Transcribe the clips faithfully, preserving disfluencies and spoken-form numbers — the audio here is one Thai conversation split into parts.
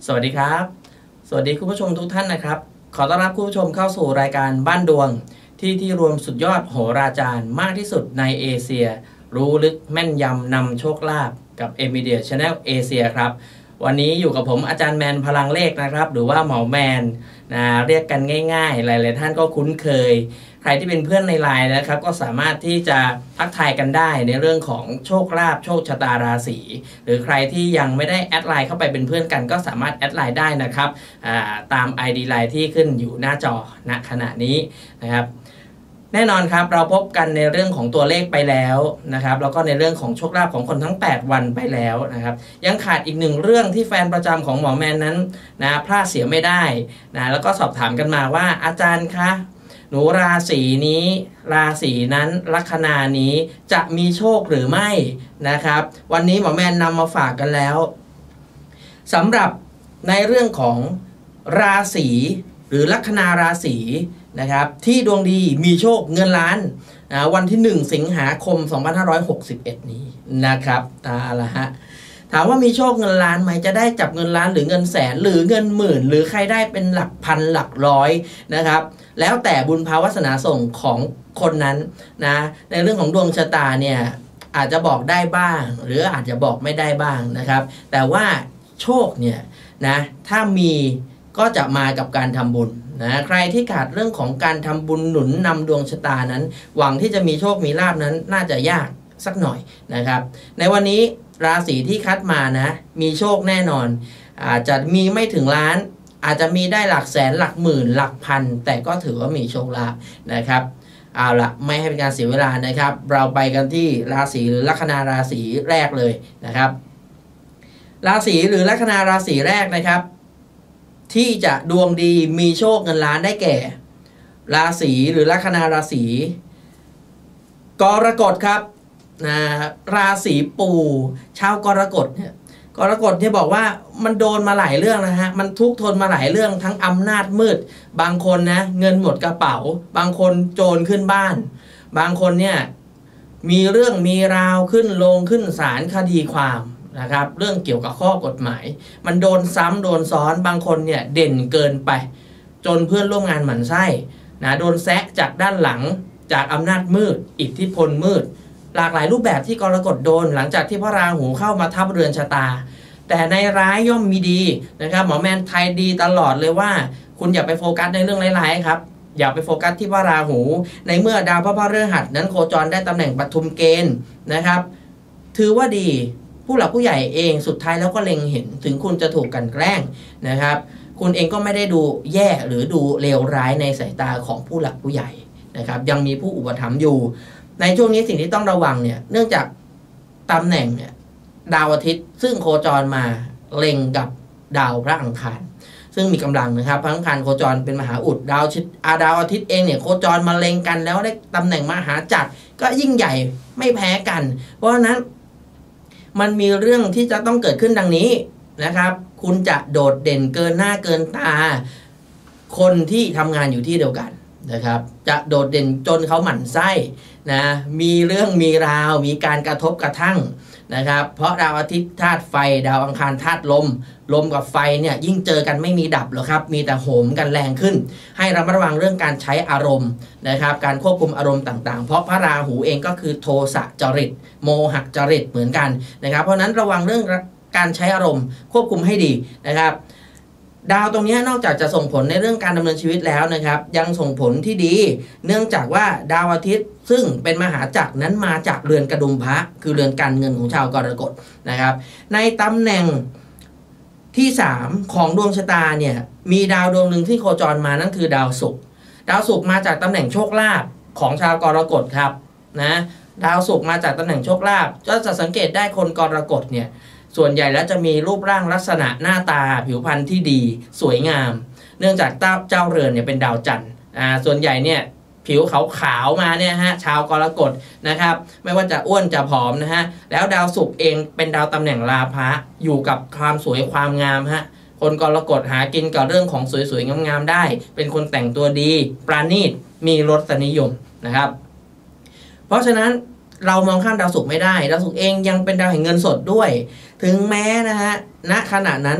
สวัสดีครับสวัสดีคุณผู้ชมทุกท่านนะครับขอต้อนรับคุณผู้ชมเข้าสู่รายการบ้านดวงที่ที่รวมสุดยอดโหราจารย์มากที่สุดในเอเชียรู้ลึกแม่นยำนำโชคลาภกับ เอ็ม มี เดีย Channel เอเชียครับวันนี้อยู่กับผมอาจารย์แมนพลังเลขนะครับหรือว่าหมอแมนนะเรียกกันง่ายๆหลายๆท่านก็คุ้นเคยใครที่เป็นเพื่อนในไลน์นะครับก็สามารถที่จะทักทายกันได้ในเรื่องของโชคลาภโชคชะตาราศีหรือใครที่ยังไม่ได้แอดไลน์เข้าไปเป็นเพื่อนกันก็สามารถแอดไลน์ได้นะครับตาม ไอ ดี ไลน์ที่ขึ้นอยู่หน้าจอณขณะนี้นะครับแน่นอนครับเราพบกันในเรื่องของตัวเลขไปแล้วนะครับแล้วก็ในเรื่องของโชคลาภของคนทั้งแปดวันไปแล้วนะครับยังขาดอีกหนึ่งเรื่องที่แฟนประจำของหมอแมนนั้นนะพลาดเสียไม่ได้นะแล้วก็สอบถามกันมาว่าอาจารย์คะหนูราศีนี้ราศีนั้นลัคนานี้จะมีโชคหรือไม่นะครับวันนี้หมอแมนนำมาฝากกันแล้วสำหรับในเรื่องของราศีหรือลัคนาราศีนะครับที่ดวงดีมีโชคเงินล้านนะวันที่หนึ่งสิงหาคมสองพันห้าร้อยหกสิบเอ็ดนี้นะครับตาละฮะถามว่ามีโชคเงินล้านไหมจะได้จับเงินล้านหรือเงินแสนหรือเงินหมื่นหรือใครได้เป็นหลักพันหลักร้อยนะครับแล้วแต่บุญภาวาสนาส่งของคนนั้นนะในเรื่องของดวงชะตาเนี่ยอาจจะบอกได้บ้างหรืออาจจะบอกไม่ได้บ้างนะครับแต่ว่าโชคเนี่ยนะถ้ามีก็จะมากับการทำบุญนะใครที่ขาดเรื่องของการทำบุญหนุนนำดวงชะตานั้นหวังที่จะมีโชคมีลาภนั้นน่าจะยากสักหน่อยนะครับในวันนี้ราศีที่คัดมานะมีโชคแน่นอนอาจจะมีไม่ถึงล้านอาจจะมีได้หลักแสนหลักหมื่นหลักพันแต่ก็ถือว่ามีโชคลาภนะครับเอาละไม่ให้เป็นการเสียเวลานะครับเราไปกันที่ราศีหรือลัคนาราศีแรกเลยนะครับราศีหรือลัคนาราศีแรกนะครับที่จะดวงดีมีโชคเงินล้านได้แก่ราศีหรือลัคนาราศีกรกฎครับนะราศีปูชาวกรกฎเนี่ยกรกฎเนี่ยบอกว่ามันโดนมาหลายเรื่องนะฮะมันทุกข์ทนมาหลายเรื่องทั้งอำนาจมืดบางคนนะเงินหมดกระเป๋าบางคนโจรขึ้นบ้านบางคนเนี่ยมีเรื่องมีราวขึ้นลงขึ้นศาลคดีความนะครับเรื่องเกี่ยวกับข้อกฎหมายมันโดนซ้ำโดนซ้อนบางคนเนี่ยเด่นเกินไปจนเพื่อนร่วมงานหมั่นไส้นะโดนแซะจากด้านหลังจากอำนาจมืดอิทธิพลมืดหลากหลายรูปแบบที่กรกฎโดนหลังจากที่พระราหูเข้ามาทับเรือนชะตาแต่ในร้ายย่อมมีดีนะครับหมอแมนไทยดีตลอดเลยว่าคุณอย่าไปโฟกัสในเรื่องร้ายๆครับอย่าไปโฟกัสที่พระราหูในเมื่อดาวพระพฤหัสนั้นโคจรได้ตำแหน่งปฐุมเกณฑ์นะครับถือว่าดีผู้หลักผู้ใหญ่เองสุดท้ายแล้วก็เล็งเห็นถึงคุณจะถูกกันแกล้งนะครับคุณเองก็ไม่ได้ดูแย่หรือดูเลวร้ายในสายตาของผู้หลักผู้ใหญ่นะครับยังมีผู้อุปถัมภ์อยู่ในช่วงนี้สิ่งที่ต้องระวังเนี่ยเนื่องจากตำแหน่งเนี่ยดาวอาทิตย์ซึ่งโคจรมาเล็งกับดาวพระอังคารซึ่งมีกำลังนะครับพระอังคารโคจรเป็นมหาอุดดาวชิดอาดาวอาทิตย์เองเนี่ยโคจรมาเล็งกันแล้วได้ตำแหน่งมหาจักรก็ยิ่งใหญ่ไม่แพ้กันเพราะฉะนั้นมันมีเรื่องที่จะต้องเกิดขึ้นดังนี้นะครับคุณจะโดดเด่นเกินหน้าเกินตาคนที่ทำงานอยู่ที่เดียวกันนะครับจะโดดเด่นจนเขาหมั่นไส้นะมีเรื่องมีราวมีการกระทบกระทั่งนะครับเพราะดาวอาทิตย์ธาตุไฟดาวอังคารธาตุลมลมกับไฟเนี่ยยิ่งเจอกันไม่มีดับหรอกครับมีแต่โหมกันแรงขึ้นให้ระมัดระวังเรื่องการใช้อารมณ์นะครับการควบคุมอารมณ์ต่างๆเพราะพระราหูเองก็คือโทสะจริตโมหะจริตเหมือนกันนะครับเพราะนั้นระวังเรื่องการใช้อารมณ์ควบคุมให้ดีนะครับดาวตรงนี้นอกจากจะส่งผลในเรื่องการดำเนินชีวิตแล้วนะครับยังส่งผลที่ดีเนื่องจากว่าดาวอาทิตย์ซึ่งเป็นมหาจักรนั้นมาจากเรือนกระดุมพระคือเรือนการเงินของชาวกรกฎนะครับในตำแหน่งที่สามของดวงชะตาเนี่ยมีดาวดวงหนึ่งที่โคจรมานั่นคือดาวศุกร์ดาวศุกร์มาจากตำแหน่งโชคลาภของชาวกรกฎครับนะดาวศุกร์มาจากตำแหน่งโชคลาภก็จะสังเกตได้คนกรกฎเนี่ยส่วนใหญ่แล้วจะมีรูปร่างลักษณะหน้าตาผิวพรรณที่ดีสวยงามเนื่องจากเจ้าเรือนเนี่ยเป็นดาวจันทร์อ่าส่วนใหญ่เนี่ยผิวขาวๆมาเนี่ยฮะชาวกรกฎนะครับไม่ว่าจะอ้วนจะผอมนะฮะแล้วดาวศุกร์เองเป็นดาวตำแหน่งราพะอยู่กับความสวยความงามฮะคนกรกฎหากินกับเรื่องของสวยๆงามๆได้เป็นคนแต่งตัวดีปราณีตมีรสนิยมนะครับเพราะฉะนั้นเรามองข้ามดาวศุกร์ไม่ได้ดาวศุกร์เองยังเป็นดาวแห่งเงินสดด้วยถึงแม้นะฮะณขณะนั้น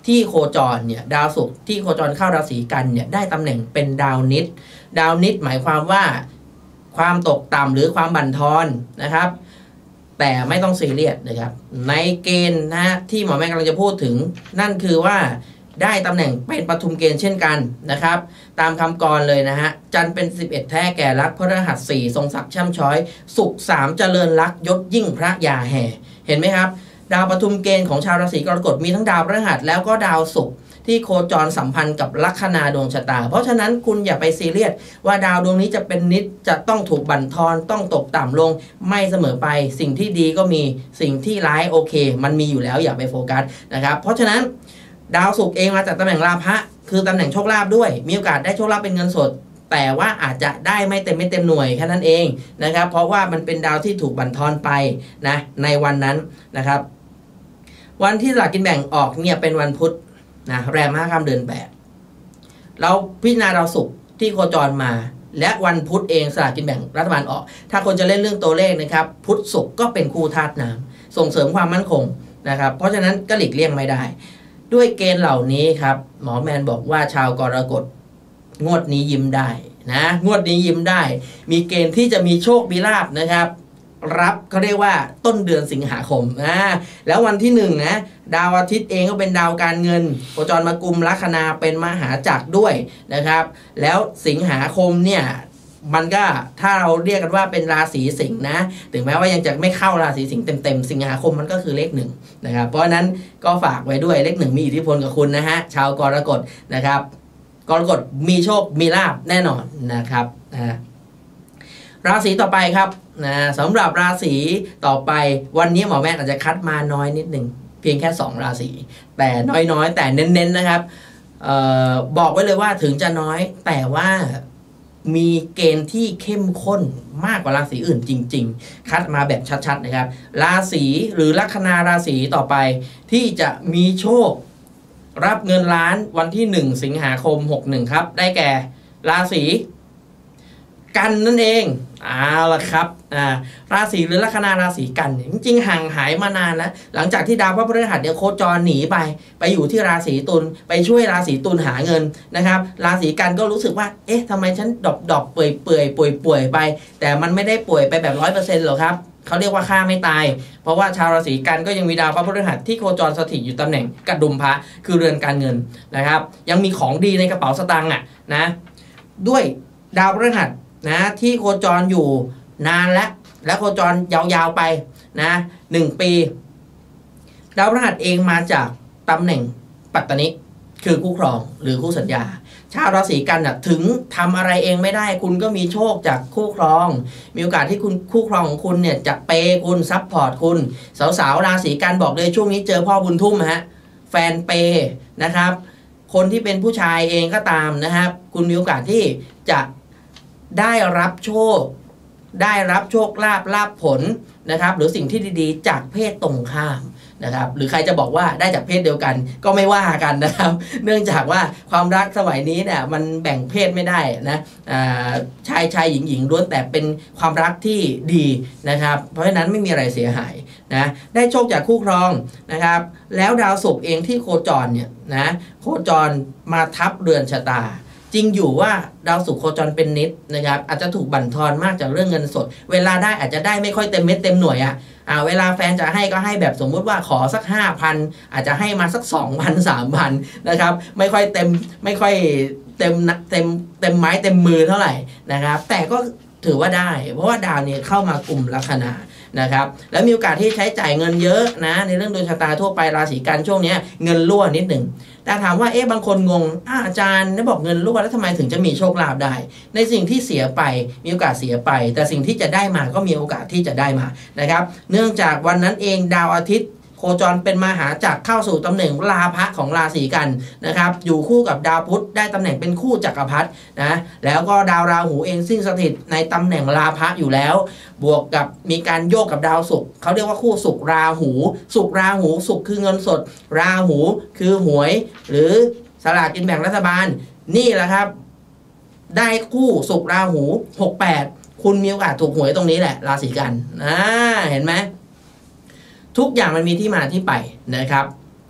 ที่โคจรเนี่ยดาวศุกร์ที่โคจรเข้าราศีกันเนี่ยได้ตำแหน่งเป็นดาวนิดดาวนิดหมายความว่าความตกต่ำหรือความบั่นทอนนะครับแต่ไม่ต้องซีเรียสนะครับในเกณฑ์นะที่หมอแม่กำลังจะพูดถึงนั่นคือว่าได้ตำแหน่งเป็นปฐุมเกณฑ์เช่นกันนะครับตามคำกรเลยนะฮะจันทร์เป็นสิบเอ็ดแท้แก่รักพฤหัสสี่ทรงศักดิ์ช่ำช้อยศุกร์สามเจริญรักยศยิ่งพระยาแห่เห็นไหมครับดาวปฐุมเกณฑ์ของชาวราศีกรกฎมีทั้งดาวพฤหัสแล้วก็ดาวศุกร์ที่โคจรสัมพันธ์กับลัคนาดวงชะตาเพราะฉะนั้นคุณอย่าไปซีเรียสว่าดาวดวงนี้จะเป็นนิดจะต้องถูกบั่นทอนต้องตกต่ำลงไม่เสมอไปสิ่งที่ดีก็มีสิ่งที่ร้ายโอเคมันมีอยู่แล้วอย่าไปโฟกัสนะครับเพราะฉะนั้นดาวศุกร์เองมาจากตำแหน่งลาภะคือตำแหน่งโชคลาภด้วยมีโอกาสได้โชคลาภเป็นเงินสดแต่ว่าอาจจะได้ไม่เต็มไม่เต็มหน่วยแค่นั้นเองนะครับเพราะว่ามันเป็นดาวที่ถูกบั่นทอนไปนะในวันนั้นนะครับวันที่สลากกินแบ่งออกเนี่ยเป็นวันพุธนะแรมห้าค่ำเดือนแปดเราพิจารณาดาวศุกร์ที่โคจรมาและวันพุธเองสลากกินแบ่งรัฐบาลออกถ้าคนจะเล่นเรื่องตัวเลขนะครับพุธศุกร์ก็เป็นคู่ธาตุน้ำส่งเสริมความมั่นคงนะครับเพราะฉะนั้นก็หลีกเลี่ยงไม่ได้ด้วยเกณฑ์เหล่านี้ครับหมอแมนบอกว่าชาวกรกฎงวดนี้ยิ้มได้นะงวดนี้ยิ้มได้มีเกณฑ์ที่จะมีโชคมีลาภนะครับรับเขาเรียกว่าต้นเดือนสิงหาคมนะแล้ววันที่หนึ่งนะดาวอาทิตย์เองก็เป็นดาวการเงินโคจรมากุมลัคนาเป็นมหาจักรด้วยนะครับแล้วสิงหาคมเนี่ยมันก็ถ้าเราเรียกกันว่าเป็นราศีสิงห์นะถึงแม้ว่ายังจะไม่เข้าราศีสิงห์เต็มๆสิงหาคมมันก็คือเลขหนึ่งนะครับเพราะฉะนั้นก็ฝากไว้ด้วยเลขหนึ่งมีอิทธิพลกับคุณนะฮะชาวกรกฎนะครับกรกฎมีโชคมีลาภแน่นอนนะครับนะราศีต่อไปครับนะสำหรับราศีต่อไปวันนี้หมอแม่อาจจะคัดมาน้อยนิดหนึ่งเพียงแค่สองราศีแต่น้อยๆแต่เน้นๆนะครับเอ่อบอกไว้เลยว่าถึงจะน้อยแต่ว่ามีเกณฑ์ที่เข้มข้นมากกว่าราศีอื่นจริงๆคัดมาแบบชัดๆนะครับราศีหรือลัคนาราศีต่อไปที่จะมีโชครับเงินล้านวันที่หนึ่งสิงหาคมหกสิบเอ็ดครับได้แก่ราศีกันนั่นเองเอาล่ะครับอ่าราศีหรือลัคนาราศีกันจริงๆห่างหายมานานแล้วหลังจากที่ดาวพระพฤหัสเนี่ยโคจรหนีไปไปอยู่ที่ราศีตุลไปช่วยราศีตุลหาเงินนะครับราศีกันก็รู้สึกว่าเอ๊ะทำไมฉันดอบดอบเปื่อยเปื่อยป่วยป่วยไปแต่มันไม่ได้ป่วยไปแบบร้อยเปอร์เซ็นต์หรอกครับเขาเรียกว่าฆ่าไม่ตายเพราะว่าชาวราศีกันก็ยังมีดาวพระพฤหัสที่โคจรสถิตอยู่ตำแหน่งกระดุมพระคือเรือนการเงินนะครับยังมีของดีในกระเป๋าสตางค์อ่ะนะด้วยดาวพฤหัสนะที่โคจรอยู่นานแล้วและโคจรยาวๆไปนะหนึ่งปีดาวพฤหัสเองมาจากตำแหน่งปัตตนิคือคู่ครองหรือคู่สัญญาชาวราศีกันน่ะถึงทำอะไรเองไม่ได้คุณก็มีโชคจากคู่ครองมีโอกาสที่คุณคู่ครองของคุณเนี่ยจะเปย์คุณซัพพอร์ตคุณสาวๆราศีกันบอกเลยช่วงนี้เจอพ่อบุญทุ่มฮะแฟนเปย์นะครับคนที่เป็นผู้ชายเองก็ตามนะครับคุณมีโอกาสที่จะได้รับโชคได้รับโชคลาภลาภผลนะครับหรือสิ่งที่ดีๆจากเพศตรงข้ามนะครับหรือใครจะบอกว่าได้จากเพศเดียวกันก็ไม่ว่ากันนะครับเนื่องจากว่าความรักสมัยนี้เนี่ยมันแบ่งเพศไม่ได้นะชายชายหญิงหญิงล้วนแต่เป็นความรักที่ดีนะครับเพราะฉะนั้นไม่มีอะไรเสียหายนะได้โชคจากคู่ครองนะครับแล้วดาวศุกร์เองที่โคจรเนี่ยนะโคจรมาทับเรือนชะตาจริงอยู่ว่าดาวศุกร์โคจรเป็นนิดนะครับอาจจะถูกบั่นทอนมากจากเรื่องเงินสดเวลาได้อาจจะได้ไม่ค่อยเต็มเม็ดเต็มหน่วยอ่ะอ่าเวลาแฟนจะให้ก็ให้แบบสมมุติว่าขอสัก ห้าพัน อาจจะให้มาสัก สองพัน สามพัน นะครับไม่ค่อยเต็มไม่ค่อยเต็มเต็มเต็มไม้เต็มมือเท่าไหร่นะครับแต่ก็ถือว่าได้เพราะว่าดาวเนี่ยเข้ามากลุ่มลัคนานะครับแล้วมีโอกาสที่ใช้จ่ายเงินเยอะนะในเรื่องดวงชะตาทั่วไปราศีกันช่วงนี้เงินรั่วนิดหนึ่งแต่ถามว่าเอ๊ะบางคนงงอ่ะอาจารย์ได้บอกเงินรั่วแล้วทำไมถึงจะมีโชคลาภได้ในสิ่งที่เสียไปมีโอกาสเสียไปแต่สิ่งที่จะได้มาก็มีโอกาสที่จะได้มานะครับเนื่องจากวันนั้นเองดาวอาทิตย์โคจรเป็นมหาจักรเข้าสู่ตำแหน่งลาภะของราศีกันนะครับอยู่คู่กับดาวพุธได้ตำแหน่งเป็นคู่จักรพรรดินะแล้วก็ดาวราหูเองซึ่งสถิตในตำแหน่งลาภะอยู่แล้วบวกกับมีการโยกกับดาวศุกร์เขาเรียกว่าคู่ศุกร์ราหูศุกร์ราหูศุกร์คือเงินสดราหูคือหวยหรือสลากกินแบ่งรัฐบาลนี่แหละครับได้คู่ศุกร์ราหูหกสิบแปดคุณมีโอกาสถูกหวยตรงนี้แหละราศีกันอ่าเห็นไหมทุกอย่างมันมีที่มาที่ไปนะครับ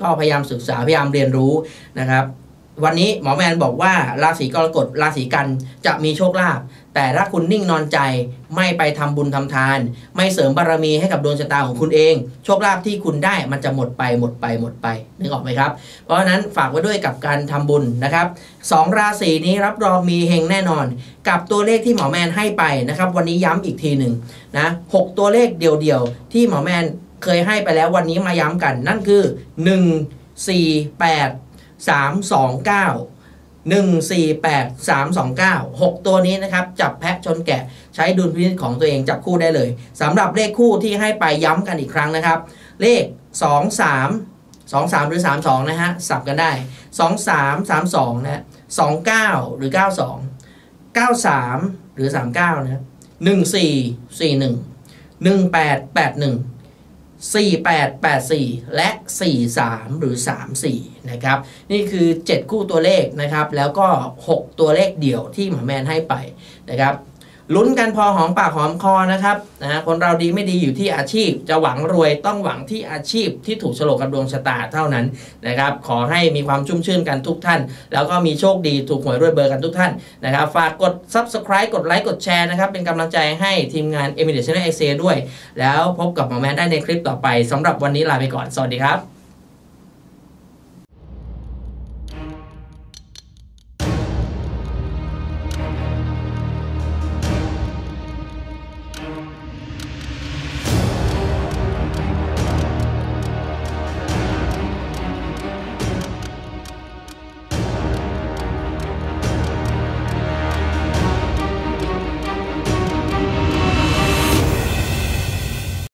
ก็พยายามศึกษาพยายามเรียนรู้นะครับวันนี้หมอแมนบอกว่าราศีกรกฎราศีกันจะมีโชคลาภแต่ถ้าคุณนิ่งนอนใจไม่ไปทำบุญทำทานไม่เสริมบารมีให้กับดวงชะตาของคุณเองโชคลาภที่คุณได้มันจะหมดไปหมดไปหมดไปนึกออกไหมครับเพราะฉะนั้นฝากไว้ด้วยกับการทำบุญนะครับสองราศีนี้รับรองมีเฮงแน่นอนกับตัวเลขที่หมอแมนให้ไปนะครับวันนี้ย้ำอีกทีหนึ่งนะหกตัวเลขเดียวๆที่หมอแมนเคยให้ไปแล้ววันนี้มาย้ำกันนั่นคือหนึ่ง สี่ แปด สาม สอง เก้า หนึ่ง สี่ แปด สาม สอง เก้า หกตัวนี้นะครับจับแพะชนแกะใช้ดุลพินิจของตัวเองจับคู่ได้เลยสำหรับเลขคู่ที่ให้ไปย้ำกันอีกครั้งนะครับเลขสอง สาม สอง สามหรือสาม สองนะฮะสับกันได้สอง สาม สาม สองนะสอง เก้าหรือเก้า สอง เก้า สามหรือสาม เก้านะหนึ่ง สี่ สี่ หนึ่ง หนึ่ง แปด แปด หนึ่งสี่ แปด แปด สี่และสี่ สามหรือสาม สี่นะครับนี่คือเจ็ดคู่ตัวเลขนะครับแล้วก็หกตัวเลขเดี่ยวที่หมอแมนให้ไปนะครับลุ้นกันพอหอมปากหอมคอนะครับนะคนเราดีไม่ดีอยู่ที่อาชีพจะหวังรวยต้องหวังที่อาชีพที่ถูกโฉลกกับดวงชะตาเท่านั้นนะครับขอให้มีความชุ่มชื่นกันทุกท่านแล้วก็มีโชคดีถูกหวยรวยเบอร์กันทุกท่านนะครับฝากกด ซับสไครบ์ กดไลค์กดแชร์นะครับเป็นกำลังใจให้ทีมงาน Immediate Channel เอ ซี ด้วยแล้วพบกับหมอแมนได้ในคลิปต่อไปสำหรับวันนี้ลาไปก่อนสวัสดีครับ